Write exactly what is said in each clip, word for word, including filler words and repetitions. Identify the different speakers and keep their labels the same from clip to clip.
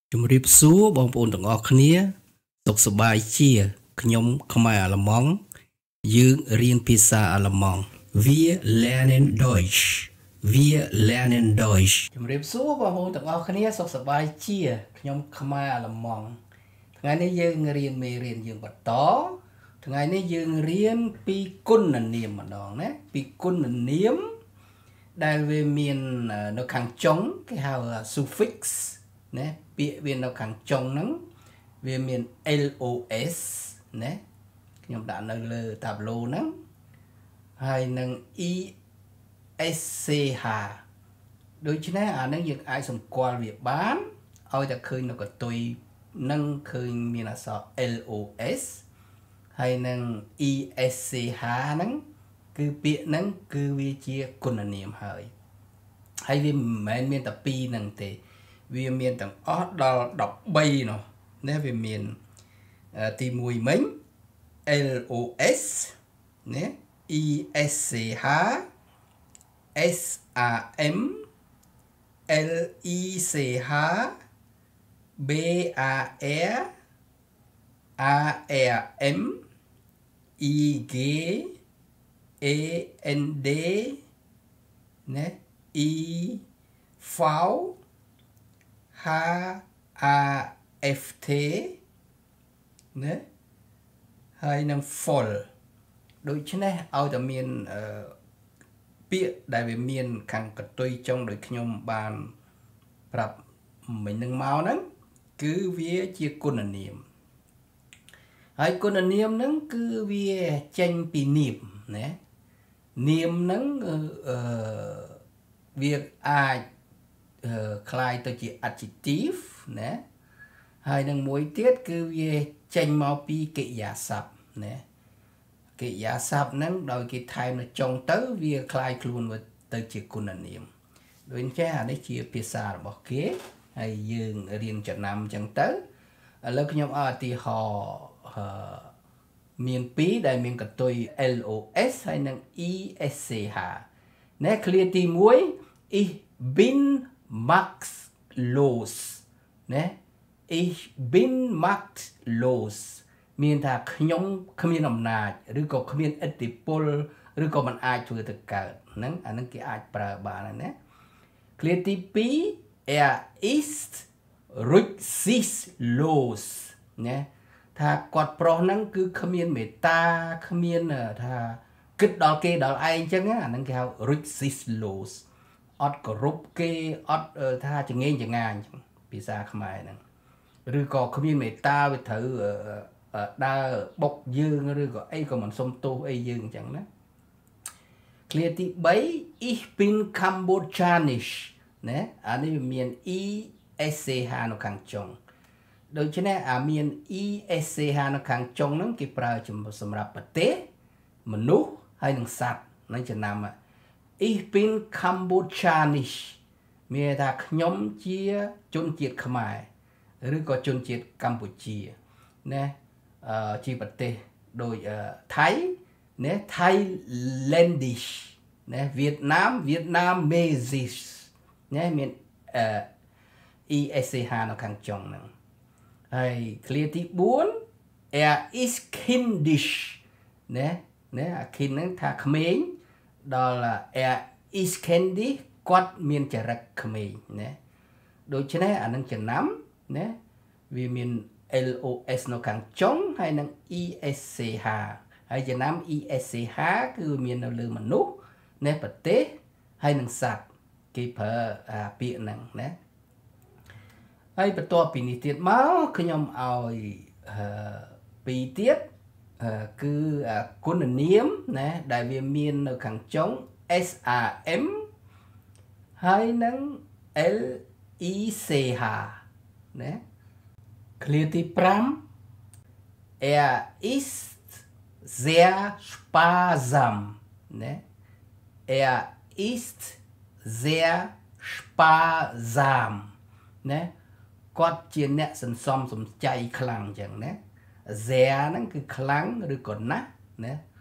Speaker 1: ជំរាបសួរបងប្អូនទាំងអស់គ្នាសុខសប្បាយជាខ្ញុំខ្មែរអាល្លឺម៉ង់យើងរៀនភាសាអាល្លឺម៉ង់ Wir lernen Deutsch Wir lernen Deutsch ជំរាបសួរបងប្អូនទាំងអស់គ្នាសុខសប្បាយជាខ្ញុំខ្មែរអាល្លឺម៉ង់ថ្ងៃនេះយើងរៀនមេរៀនយើងបន្តថ្ងៃនេះយើងរៀនពីគុណនាមម្ដងណាពីគុណនាមដែលវាមាននៅខាងចុងគេហៅ suffix ណាពាក្យវានៅខាងចុងហ្នឹងវាមាន los ណាខ្ញុំដាក់នៅលើតាប្លូហ្នឹងហើយនឹង esch ដូច្នេះអាហ្នឹងយើងអាចសម្គាល់វាបានឲ្យតែឃើញនៅកតុយនឹងឃើញមានអក្សរ los ហើយនឹង esch ហ្នឹងគឺពាក្យហ្នឹងគឺវាជាគុណនាមហើយហើយវាមិនមែនមានតែពីរហ្នឹងទេវាមានទាំងអស់ដល់ដប់បីនោះណាវាមានទីមួយមិញ los ណា esch sam lech bar arm ig and ណា e v h a f t ណាហើយនឹង full ដូច្នេះឲ្យតែមានពាក្យដែលវាមានខាងកតុយចុងដោយខ្ញុំបានប្រាប់មិញនឹងមកហ្នឹងគឺវាជាគុណនាមហើយគុណនាមហ្នឹងគឺវាចេញពីនាមណានាមហ្នឹងអឺវាអាចคล้ายទៅជា adjective ណាហើយនឹងមួយទៀតគឺវាចេញមកពីកិរិយាសព្ទណាកិរិយាសព្ទហ្នឹងដោយគេថែមនៅចុងទៅវាคล้ายខ្លួនទៅជាគុណនាមដូចអញ្ចឹងអានេះជាភាសារបស់គេហើយយើងរៀនចំណាំអញ្ចឹងទៅឥឡូវខ្ញុំឲ្យឧទាហរណ៍មានពីរដែលមានកតុយ los ហើយនឹង esch ណាឃ្លាទីមួយ ich bin machtlos ណា ich bin machtlos មានថាខ្ញុំគ្មានអំណាចឬក៏គ្មានឥទ្ធិពលឬក៏មិនអាចធ្វើទៅកើតហ្នឹងអាហ្នឹងគេអាចប្រើបានណាឃ្លាទីពីរ er ist rücksichtslos ណាថាគាត់ប្រុសហ្នឹងគឺគ្មានមេត្តាគ្មានថាគិតដល់គេដល់ឯងអញ្ចឹងអាហ្នឹងគេហៅ rücksichtslos អត់គោរពគេអត់ថាចងេងចងាយអញ្ចឹងភាសាខ្មែរហ្នឹងឬក៏គ្មានមេត្តាវាត្រូវដើរបុកយើងឬក៏អីក៏មិនសុំទោសអីយើងអញ្ចឹងណាឃ្លាទីបី ich bin cambodjanisch ណាអានេះវាមាន esch នៅខាងចុងដូច្នេះអាមាន esch នៅខាងចុងហ្នឹងគេប្រើសម្រាប់ប្រទេសមនុស្សហើយនិងសត្វនឹងចំណាំ ich bin cambodjanisch មានថាខ្ញុំជាជនជាតិខ្មែរឬក៏ជនជាតិកម្ពុជាណាអឺជាប្រទេសដូចថៃណា Thailändisch ណាវៀតណាម Vietnamese ណាមានអឺ esch នៅខាងចុងហ្នឹងហើយឃ្លាទីបួន er ist kindisch ណាណាអា kind ហ្នឹងថាក្មេងដល់ er ist kindisch គាត់មានចរិតក្មេងណាដូច្នេះអានឹងចំណាំណាវាមាន los នៅខាងចុងហើយនឹង esch ហើយចំណាំ esch គឺមាននៅលើមនុស្សណាប្រទេសហើយនឹងសត្វគេប្រើពាក្យហ្នឹងណាហើយបន្ទាប់ពីនេះទៀតមកខ្ញុំឲ្យពីរទៀតគឺគុណនាមណាដែលវាមាននៅខាងចុង sam ហើយនឹង lech ណាឃ្លាទីប្រាំ er ist sehr sparsam ណា er ist sehr sparsam ណាគាត់ជាអ្នកសន្សំសំចៃខ្លាំងអញ្ចឹងណា sehr ហ្នឹងគឺខ្លាំងឬក៏ណាស់ណា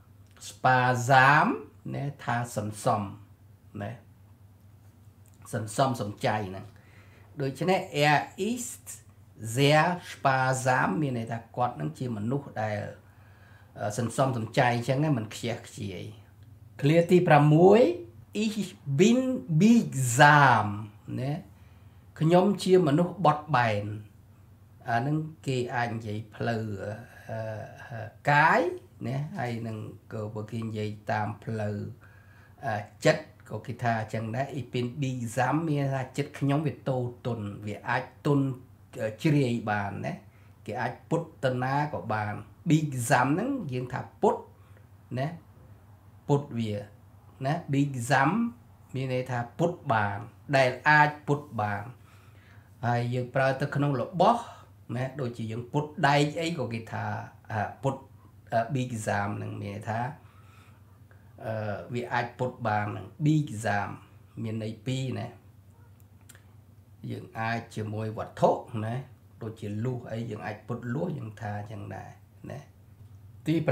Speaker 1: sparsam ណាថាសន្សំណាសន្សំសំចៃហ្នឹងដូច្នេះ er ist sehr sparsam មានន័យថាគាត់នឹងជាមនុស្សដែលសន្សំសំចៃអញ្ចឹងមិនខ្ជះខ្ជាយ clear ទី6 ich bin biegsam ណាខ្ញុំជាមនុស្សបត់បែនអានឹងគេអាចនិយាយផ្លូវកាយណាហើយនឹងក៏បើគេនិយាយតាមផ្លូវចិត្តក៏គេថាអញ្ចឹងដែរ ich bin biegsam មានថាចិត្តខ្ញុំវាតូរទុនវាអាចទុនជ្រាយបានណាគេអាចពុតតនាក៏បាន biegsam ហ្នឹងយើងថាពុតណាពុតវាណា biegsam មានន័យថាពុតបានដែលអាចពុតបានហើយយើងប្រើទៅក្នុងរបស់ណាដូចជាយើងពុតដែកអីក៏គេថាពុត biegsam ហ្នឹងមានន័យថាអឺវាអាចពុតបានហ្នឹង biegsam មានន័យពីរណាយើងអាចជាមួយវត្ថុណាដូចជាលួសអីយើងអាចពុតលួសយើងថាអញ្ចឹងដែរណាទី7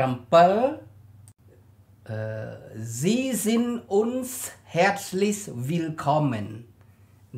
Speaker 1: អឺ Sie sind uns herzlich willkommen ណា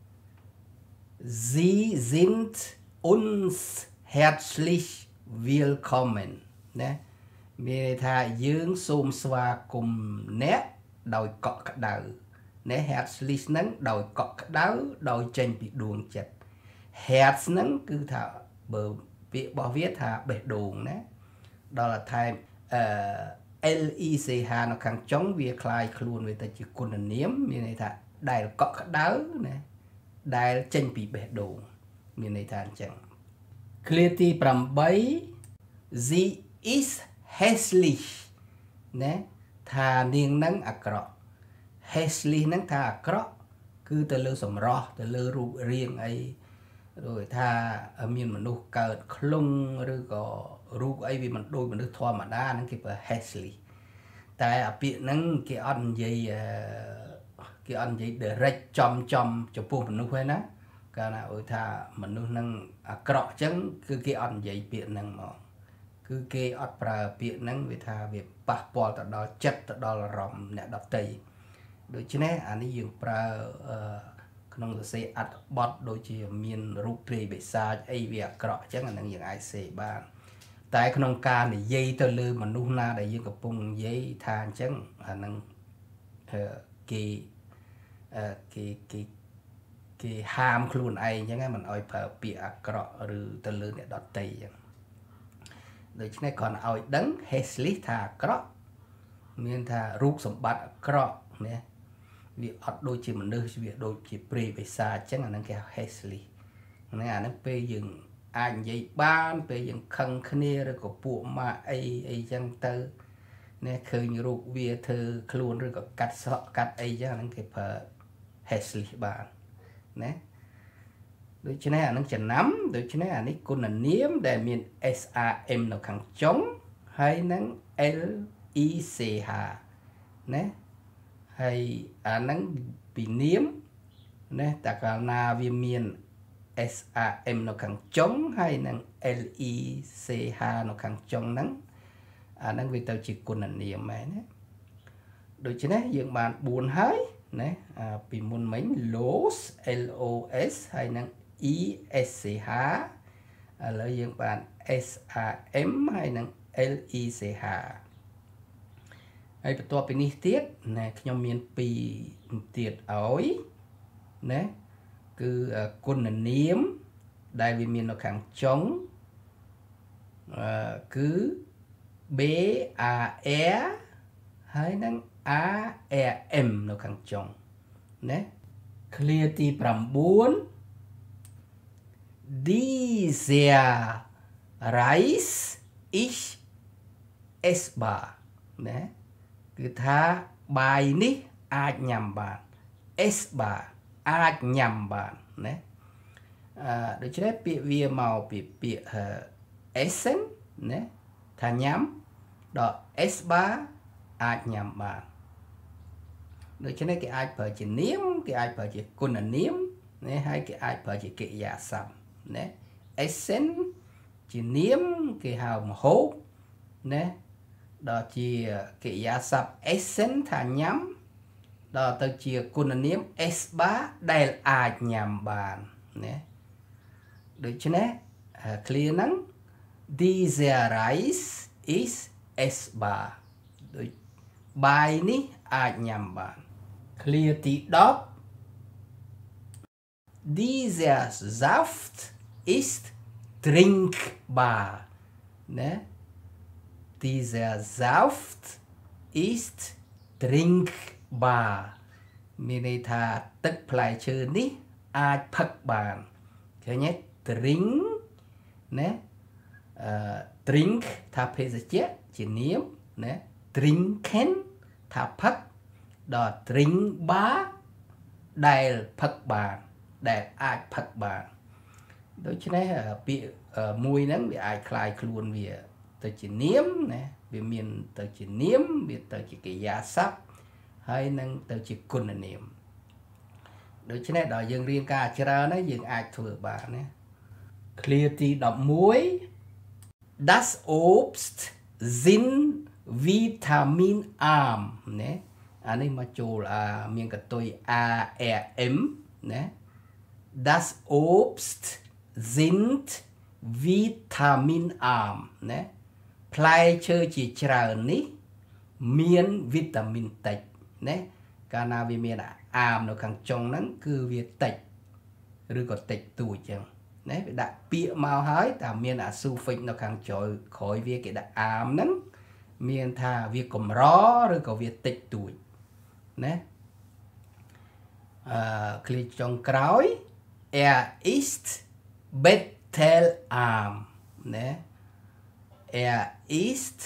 Speaker 1: Sie sind uns herzlich willkommen ណាមានន័យថាយើងសូមស្វាគមន៍អ្នកដោយកក់ក្ដៅណា herzlich ហ្នឹងដោយកក់ក្ដៅដោយចេញពីដួងចិត្ត herz ហ្នឹងគឺថាបើពាក្យរបស់វាថាបេះដូងណាដល់ថែមអឺ lech នៅខាងចុងវាคล้ายខ្លួនវាទៅជាគុណនាមមានន័យថាដែលកក់ក្ដៅណាដែលចេញពីបេះដូងមានន័យថាអញ្ចឹង clear ទី8 sie ist hässlich ណាថានាងនឹងអាក្រក់ hässlich ហ្នឹងថាអាក្រក់គឺទៅលើសម្រស់ទៅលើរូបរាងអីដូចថាមានមនុស្សកើតខ្លុងឬក៏រូបអីវាមិនដូចមនុស្សធម្មតាហ្នឹងគេប្រើ hässlich តែអាពាក្យហ្នឹងគេអត់និយាយគេអត់និយាយ direct ចំចំចំពោះមនុស្សហ្នឹងណាកាលណាអើថាមនុស្សហ្នឹងអាក្រក់អញ្ចឹងគឺគេអត់និយាយពាក្យហ្នឹងមកគឺគេអត់ប្រើពាក្យហ្នឹងវាថាវាប៉ះពាល់ទៅដល់ចិត្តទៅដល់អារម្មណ៍អ្នកដទៃដូច្នេះអានេះយើងប្រើក្នុងសរសេរអត្ថបទដូចជាមានរូបព្រាយបិសាចអីវាអាក្រក់អញ្ចឹងអានឹងយើងអាចសេបានតែក្នុងការនិយាយទៅលើមនុស្សណាដែលយើងកំពុងនិយាយថាអញ្ចឹងអានឹងគេគេគេគេហាមខ្លួនឯងអញ្ចឹងមិនអោយប្រើពាក្យអាក្រក់ឬទៅលើអ្នកដទៃអញ្ចឹងដូច្នេះគ្រាន់តែឲ្យដឹង hässlich ថាអាក្រក់មានថារូបសម្បត្តិអាក្រក់ណាវាអត់ដូចជាមនុស្សវាដូចជាព្រាយបិសាចអញ្ចឹងអានឹងគេហៅ hässlich ណាអានឹងពេលយើងអាចនិយាយបានពេលយើងខឹងគ្នាឬក៏ពួកម៉ាក់អីអីអញ្ចឹងទៅណាឃើញរូបវាធ្វើខ្លួនឬក៏កាត់សក់កាត់អីអញ្ចឹងអានឹងគេប្រើ hässlich បានណាដូច្នេះអានឹងចំណាំដូច្នេះអានេះគុណនាមដែលមាន sam នៅខាងចុងហើយនឹង lech ណាហើយអានឹងពីនាមណាតែកាលណាវាមាន sam នៅខាងចុងហើយនឹង lech នៅខាងចុងហ្នឹងអានឹងវាទៅជាគុណនាមហ្នឹងណាដូច្នេះយើងបានបួនហើយណាពីមុនមិញ los los ហើយនឹង esch ឥឡូវយើងបាន sam ហើយនឹង lech ហើយបន្ទាប់ពីនេះទៀតណាខ្ញុំមានពីរទៀតឲ្យណាគឺគុណនាមដែលវាមាននៅខាងចុងអឺគឺ bar ហើយនឹង arm នៅខាងចុងណា clear ទី9 dieser Reis ich essbar ណាគឺថាបាយនេះអាចញ៉ាំបាន essbar អាចញ៉ាំបានណាអឺដូច្នេះពាក្យវាមកពីពាក្យ essen ណាថាញ៉ាំដល់ essbar អាចញ៉ាំបានដូច្នេះគេអាចប្រើជានាមគេអាចប្រើជាគុណនាមណាហើយគេអាចប្រើជាកិរិយាសព្ទណា essen ជានាមគេហៅម្ហូបណាដល់ជាកិរិយាសព្ទ essen ថាញ៉ាំដល់ទៅជាគុណនាម essbar ដែលអាចញ៉ាំបានណាដូច្នេះ clear ហ្នឹង Dieser Reis ist essbar ដូចបាយនេះអាចញ៉ាំបាន clear ទីដប់ Dieser Saft ist trinkbar ណា Dieser Saft ist trinkbar មានន័យថាទឹកផ្លែឈើនេះអាចផឹកបានឃើញទេ drink ណា drink ថាភេសជ្ជៈជានាមណា trinken ថាផឹកដល់ drinkbar ដែលផឹកបានដែលអាចផឹកបានដូច្នេះពាក្យមួយហ្នឹងវាអាចคล้ายខ្លួនវាទៅជានាមណាវាមានទៅជានាមវាទៅជាកិរិយាសព្ទហើយនឹងទៅជាគុណនាមដូច្នេះដល់យើងរៀនការច្រើនហើយយើងអាចធ្វើបានណា clear ទីដប់មួយ Das Obst sind vitaminarm ណាអានេះមកចូលអាមានកតុយ a r m ណា Das Obst sind vitaminarm ណាផ្លែឈើជាច្រើននេះមានវីតាមីនតិចណាកាលណាវាមានអាមនៅខាងចុងហ្នឹងគឺវាតិចឬក៏តិចតួចចឹងណាវាដាក់ពាក្យមកហើយតែមានអា suffix នៅខាងក្រោយក្រោយវាគេដាក់អាមហ្នឹងមានថាវាកម្រឬក៏វាតិចតួចណាអឺคลิกចុងក្រោយ er ist bettelarm ណា er ist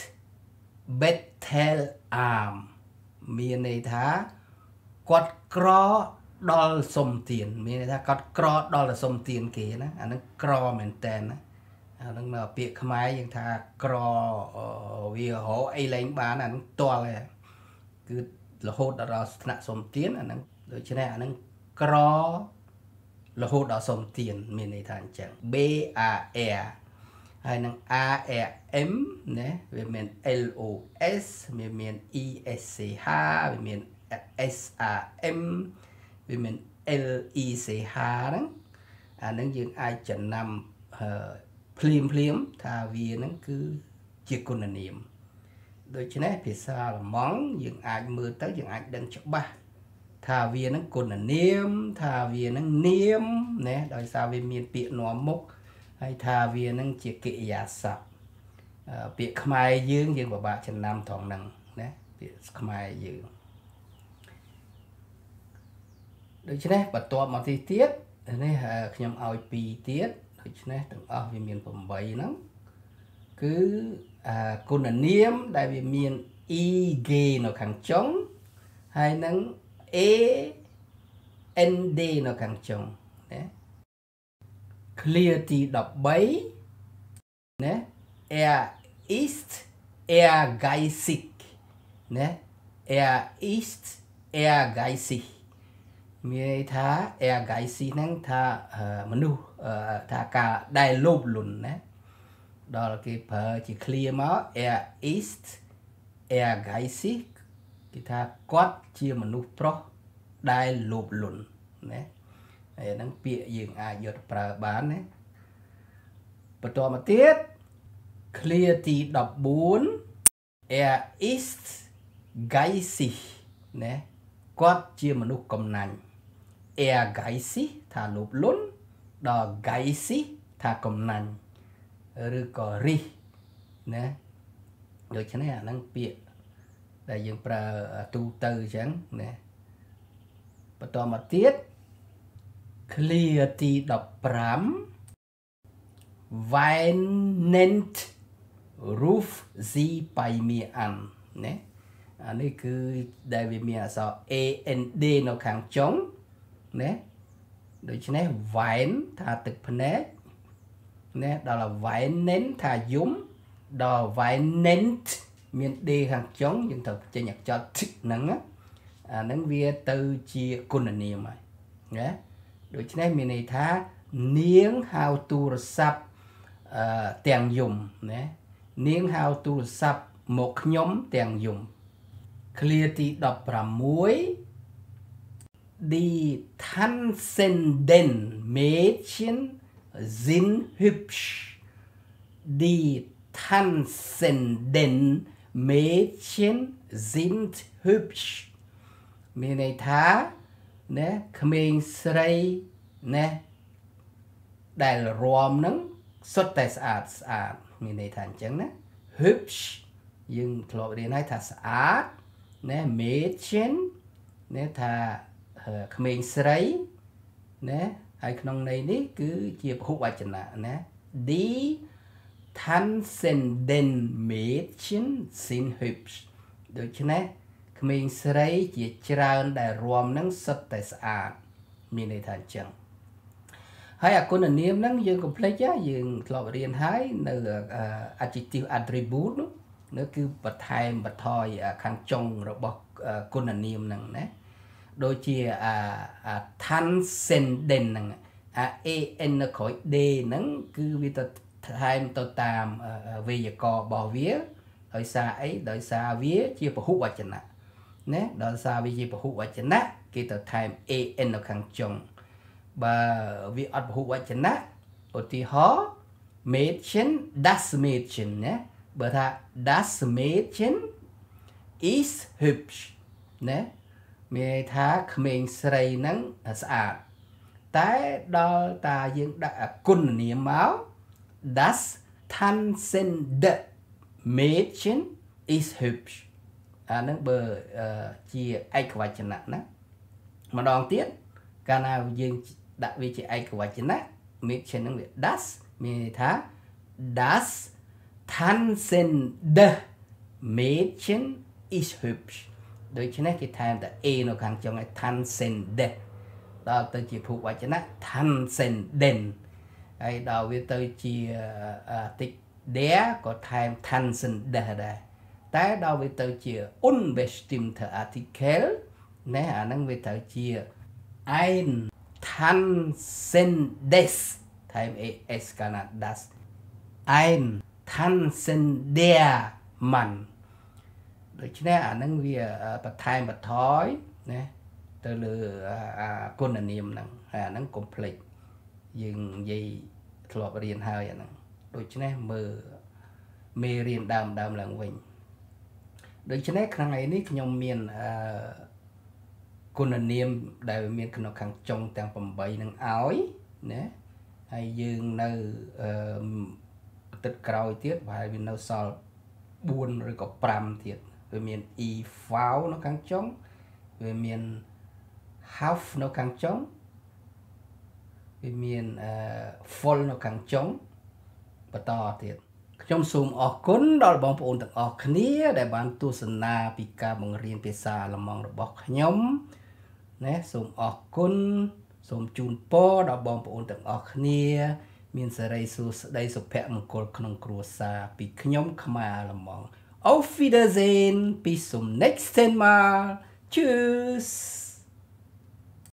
Speaker 1: bettelarm មានន័យថាគាត់ក្រដល់សុំទានមានន័យថាគាត់ក្រដល់សុំទានគេណាអាហ្នឹងក្រមែនតើណាអាហ្នឹងនៅពាក្យខ្មែរយើងថាក្រវារកអីលែងបានអាហ្នឹងតល់ហើយគឺរហូតដល់ថ្នាក់សុំទានអាហ្នឹងដូច្នេះអាហ្នឹងក្ររហូតដល់សុំទានមានន័យថាអញ្ចឹង B A R ហើយនឹង R R M ណាវាមាន L O S វាមាន E S C H វាមាន S R M វាមាន L E C H ហ្នឹងអាហ្នឹងយើងអាចចំណាំភ្លាមភ្លាមថាវាហ្នឹងគឺជាគុណនាមដូច្នេះភាសាអាល្លឺម៉ង់យើងអាចមើលទៅយើងអាចដឹងច្បាស់ថាវាហ្នឹងគុណនាមថាវាហ្នឹងនាមណាដោយសារវាមានពាក្យនាំមុខហើយថាវាហ្នឹងជាកិរិយាសព្ទពាក្យខ្មែរយើងយើងពិបាកចំណាំត្រង់ហ្នឹងណាពាក្យខ្មែរយើងដូច្នេះបន្ទាប់មកទីទៀតនេះខ្ញុំឲ្យពីរទៀតដូច្នេះទាំងអស់វាមានប្រាំបីហ្នឹងគឺគុណនាមដែលវាមាន e g នៅខាងចុងហើយនឹង a n d នៅខាងចុងណា clear ទីដប់បីណា er ist ehrgeizig ណា er ist ehrgeizig មានន័យថា ehrgeizig ហ្នឹងថាមនុស្សថាការដែលលោភលន់ណាដល់គេប្រើជា clear មក er ist ehrgeizig គេថាគាត់ជាមនុស្សប្រុសដែលលោភលន់ណាហើយហ្នឹងពាក្យយើងអាចយកទៅប្រើបានណាបន្តមកទៀត clear ទីដប់បួន er ist geizig ណាគាត់ជាមនុស្សកំណាញ់ ehrgeizig ថាលោភលន់ដល់ geizig ថាកំណាញ់ឬក៏រិះណាដូច្នេះអាហ្នឹងពាក្យដែលយើងប្រើទូទៅអញ្ចឹងណាបន្តមកទៀត clear ទីដប់ប្រាំ Wein nennt Ruf sie bei mir an ណាអានេះគឺដែលវាមានអក្សរ A N D នៅខាងចុងណាដូច្នេះ Wein ថាទឹកភ្នែកណាដល់ Weinen ថាយំដល់ Weinend មាន D ខាងចុងយើងត្រូវចេញអក្សរ T ហ្នឹងអាហ្នឹងវាទៅជាគុណនាមហើយណាដូច្នេះមានន័យថានាងហៅទូរស័ព្ទអឺទាំងយំណានាងហៅទូរស័ព្ទមកខ្ញុំទាំងយំ clear ទីដប់ប្រាំមួយ Die tanzenden Mädchen sind hübsch die tanzenden Mädchen sind hübsch មានន័យថាណាក្មេងស្រីណាដែលរាំនឹងសុទ្ធតែស្អាតស្អាតមានន័យថាអញ្ចឹងណា hübsch យើងធ្លាប់រៀនហើយថាស្អាតណា Mädchen ណាថាក្មេងស្រីណាហើយក្នុងន័យនេះគឺជាពហុវចនៈណា die tanzenden Mädchen sind hübsch ដូច្នេះក្មេងស្រីជាច្រើនដែលរាំនឹងសុទ្ធតែស្អាតមានន័យថាអញ្ចឹងហើយអាគុណនាមហ្នឹងយើងកុំភ្លេចយើងធ្លាប់រៀនហើយនៅ adjective attribute នោះគឺបន្ថែមបន្ថយខាងចុងរបស់គុណនាមហ្នឹងណាដូចជាអា transcendent ហ្នឹងអា an នៅក្រោយ d ហ្នឹងគឺវាទៅថែមទៅតាមវេយ្យាករណ៍របស់វាដោយសារអីដោយសារវាជាពហុវចនៈណាដោយសារវាជាពហុវចនៈគេទៅថែម an នៅខាងចុងបើវាអត់ពហុវចនៈឧទាហរណ៍ Mädchen das Mädchen ណាបើថា das Mädchen is hübsch ណាមានន័យថាក្មេងស្រីហ្នឹងស្អាតតែដល់តាយើងដាក់គុណនាមមក das tanzende Mädchen is hübsch អាហ្នឹងបើជាឯកវចនៈណាម្ដងទៀតកាលណាយើងដាក់វាជាឯកវចនៈ Mädchen ហ្នឹងវា das មានន័យថា das tanzende Mädchen is hübsch ដូច្នេះគេថែមតែ a នៅខាងចុងឲ្យ tanzende ដល់ទៅជាភូវចនៈ tanzenden ហើយដល់វាទៅជាតិច der ក៏ថែម tanzende ដែរតែដល់វាទៅជា unbestimmte Artikel ណាអាហ្នឹងវាទៅជា ein tanzendes ថែម es កាលណា das ein tanzender Mann ដូច្នេះអាហ្នឹងវាបន្ថែមបន្ថយណាទៅលើគុណនាមហ្នឹងហើយអាហ្នឹងកុំភ្លេចយើងនិយាយធ្លាប់រៀនហើយអាហ្នឹងដូច្នេះមើលមេរៀនដើមដើមឡើងវិញដូច្នេះក្នុងថ្ងៃនេះខ្ញុំមានអឺគុណនាមដែលមានក្នុងខាងចុងទាំងeightនឹងឲ្យណាហើយយើងនៅអឺអាទិត្យក្រោយទៀតប្រហែលវានៅសល់fourឬក៏fiveទៀតវាមាន e foul នៅខាងចុងវាមាន half នៅខាងចុងវាមានអឺ full នៅខាងចុងបន្តទៀតខ្ញុំសូមអរគុណដល់បងប្អូនទាំងអស់គ្នាដែលបានទស្សនាពីការបង្រៀនភាសាអាល្លឺម៉ង់របស់ខ្ញុំណាសូមអរគុណសូមជូនពរដល់បងប្អូនទាំងអស់គ្នាមានសេរីសួស្តីសុភមង្គលក្នុងគ្រួសារពីខ្ញុំខ្មែរអាល្លឺម៉ង់Auf Wiedersehen bis zum nächsten Mal tschüss